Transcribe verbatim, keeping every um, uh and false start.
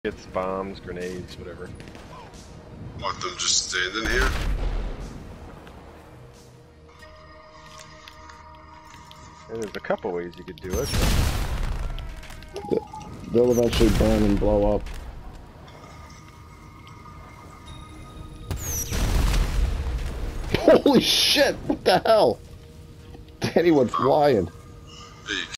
Gets bombs, grenades, whatever. Want them just standing here? And there's a couple ways you could do it. They'll eventually burn and blow up. Holy shit! What the hell? Danny went flying.